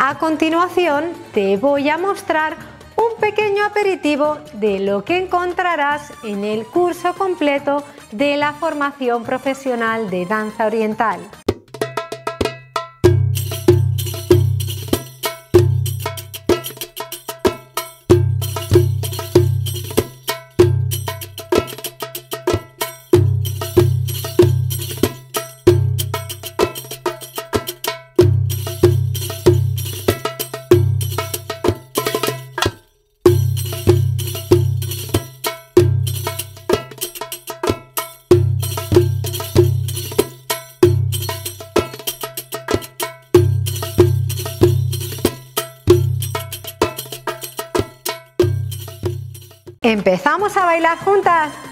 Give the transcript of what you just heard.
A continuación te voy a mostrar un pequeño aperitivo de lo que encontrarás en el curso completo de la formación profesional de danza oriental. ¿Empezamos a bailar juntas?